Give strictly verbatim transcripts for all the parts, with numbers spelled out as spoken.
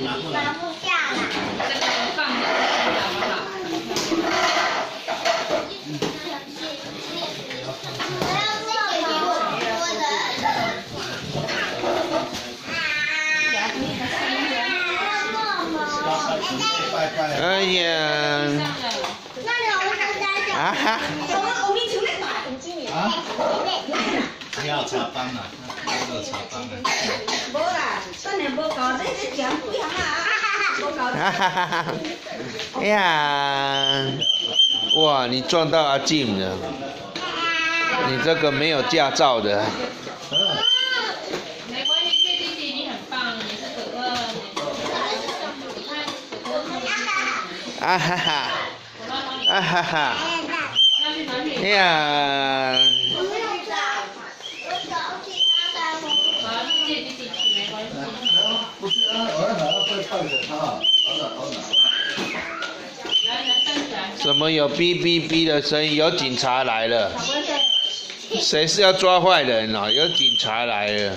拿不来。拿不下来。 这个放着好不好？ 哎呀！啊哈！ 啊？你要茶班啊？那个茶班啊？ 无啦，算然无够，这这钱几行啊？无够。 哈哈哈哈！哎呀！哇，你撞到阿静了！你这个没有驾照的。 没关系，这弟弟你很棒，你是可乐。 啊哈哈！啊哈哈！哎呀！ 不是啊，我还要再看着他，好哪好哪。 来来站起来。 怎么有哔哔哔的声音？有警察来了。谁是要抓坏人哦？有警察来了。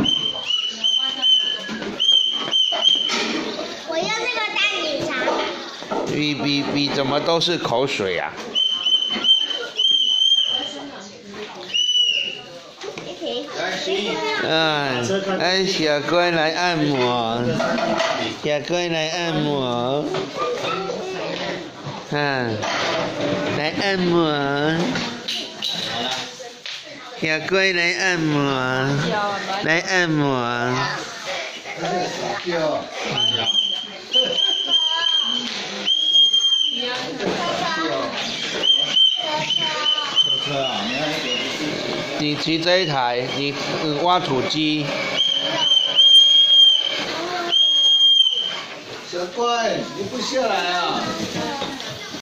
我要那个大警察。 哔哔哔，怎么都是口水啊？嗯，哎，小乖来按摩，小乖来按摩，嗯，来按摩，小乖来按摩，来按摩。你骑这一台，你挖土机。 小乖，你不下来啊？